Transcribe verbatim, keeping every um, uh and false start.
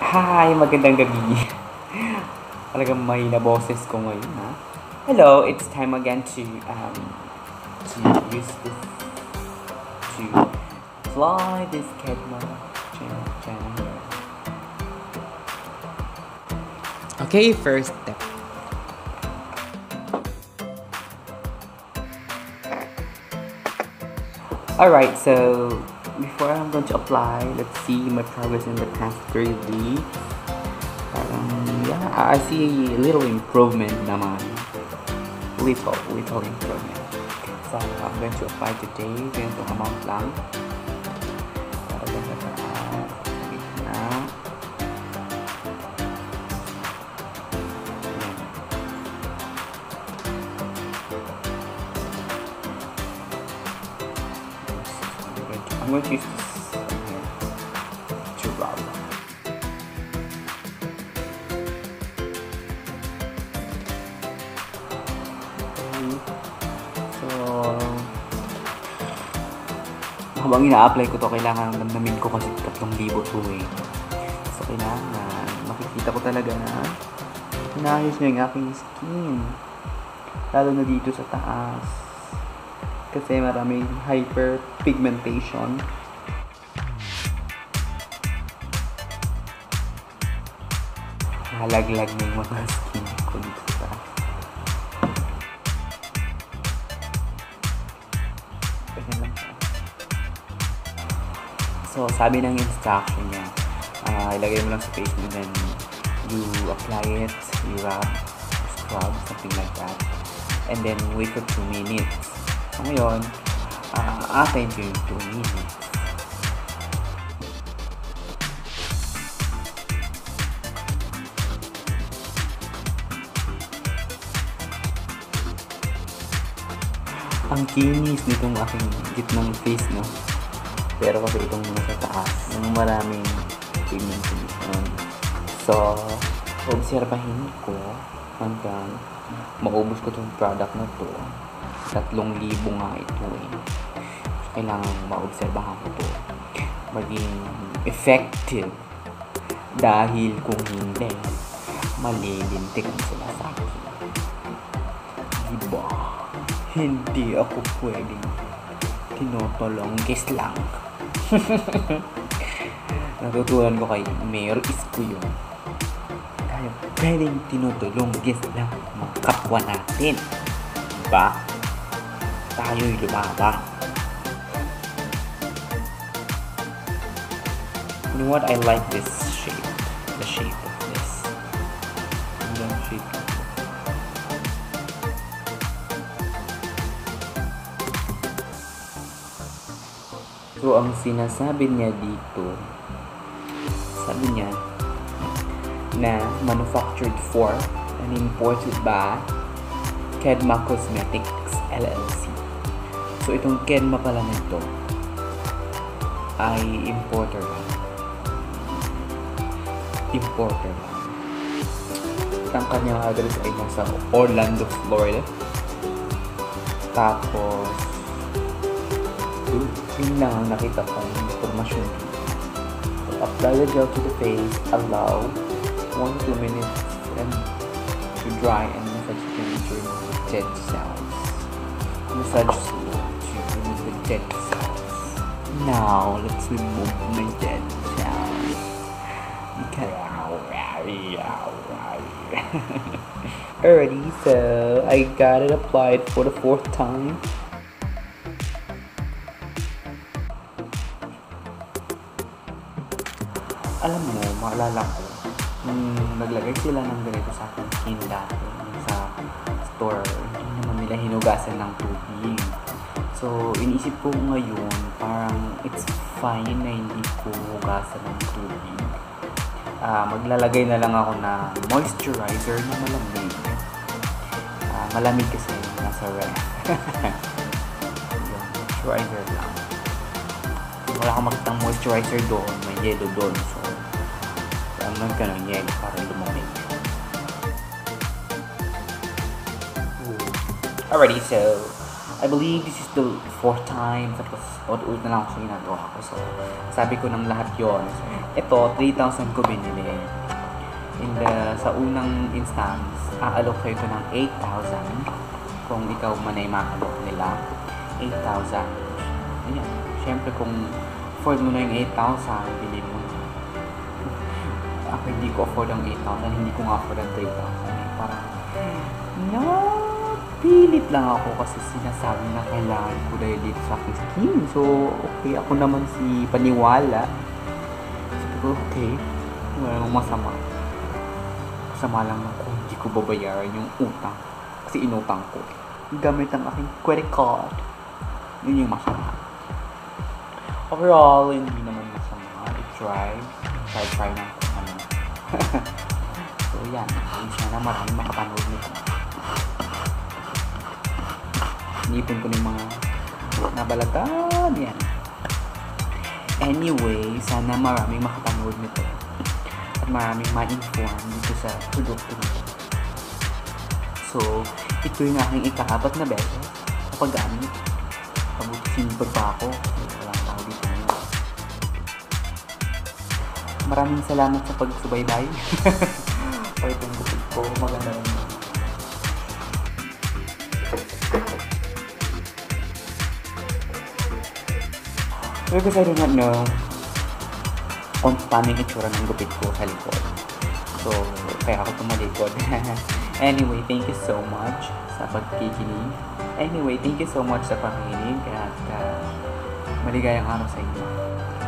Hi! Magandang gabi. Talagang mahina boses ko ngayon, ha? Hello, it's time again to, um, to use this, to apply this Kedma channel here. Okay, first step. Alright, so before I'm going to apply, let's see my progress in the past three weeks. Um, yeah, I see a little improvement naman. Little, little improvement. So I'm going to apply today. Ganitong amount lang. Para sa taas. Wait na. I'm going to use this here to rub. So, habang ina-apply ko to, kailangan damdamin ko kasi tatlong libo to eh. So, kailangan makikita ko talaga na inaayos niya yung aking skin. Lalo na dito sa taas. Kasi maraming hyperpigmentation. Halaglag na yung mga skin ko dito sa taas. So, sabi ng instruction niya, uh, ilagay mo lang sa face mo, then you apply it, you rub, scrub, something like that. And then wait for two minutes. So, ngayon, uh, after yung two minutes. Ang kinis nitong aking gitnang face, no? Pero kasi itong nasa taas, yung maraming pigmentation. So, obserbahin ko hanggang maubos ko itong product na to. Tatlong libo nga ito eh. So, kailangan maobserbahan ko to. Maging effective. Dahil kung hindi, malilintikan sila sa akin. Diba? Hindi ako pwedeng tinotolongges lang. Natutunan ko kay Mayor Isko yun. Tayo pwedeng tinotolongges lang mga kapwa natin. Diba? Tayo'y lumaban. You know what? I like this shape. The shape of this. The shape. So, ang sinasabi niya dito, sabi niya, na manufactured for and imported by Kedma Cosmetics L L C. So, itong Kedma pala nito ay importer lang. Importer lang. Ang kanyang address ay nasa Orlando, Florida. Tapos, yun lang ang nakita kong informasyon dito. So, apply the gel to the face, allow one to two minutes and to dry and massage to remove the dead cells. Massage slow to remove the dead cells. Now, let's remove my dead cells. Okay. Alrighty, so I got it applied for the fourth time. Alam mo, maalala ko, nung naglagay sila ng ganito sa aking skin dati sa store, hindi naman nila hinugasan ng tubig. So, inisip ko ngayon, parang it's fine na hindi ko hugasan ng tubig. Uh, maglalagay na lang ako na moisturizer na malamig. Uh, malamig kasi nasa ref. Moisturizer lang. Wala akong makitang moisturizer doon, may yellow doon. So, ano ka ng yellow para lumamig. Alrighty, so I believe this is the fourth time. Tapos, ulit na lang ako sa ginagawa ko. So, sabi ko ng lahat yon. ito, three thousand ko binili. In the, sa unang instance, aalok kayo ito ng eight thousand. Kung ikaw man ay makalok nila, eight thousand. Ayan. Siyempre, kung afford mo na yung eight thousand, bilhin mo na. Ako hindi ko afford ang eight thousand, hindi ko nga afford ang three thousand. Eh, parang, no, pilit lang ako kasi sinasabi na kailangan ko dahil dito sa aking skin. So, okay, ako naman si paniwala. Sabi ko, okay, wala namang masama. Masama lang lang kung hindi ko babayaran yung utang. Kasi inutang ko. Gamit ang aking credit card. Yun yung masama. Overall, hindi naman masama. I-try. Try-try lang kung ano. So, yan. Sana maraming makapanood nito. Nipon ko ng mga nabalagad. Yan. Anyway, sana maraming makapanood nito. At maraming ma-inform dito sa produkto nito. So, ito yung aking ika-apat na beses sa paggamit. Pabuti sinipag pa ako. Walang tao dito ngayon. Maraming salamat sa pagsubaybay. O itong bukid ko. Maganda rin. Because I do not know kung paano yung itsura ng gupit ko sa likod. So, kaya ako tumalikod. Anyway, thank you so much sa pagkikinig. Anyway, thank you so much sa pakikinig at uh, maligayang araw sa inyo.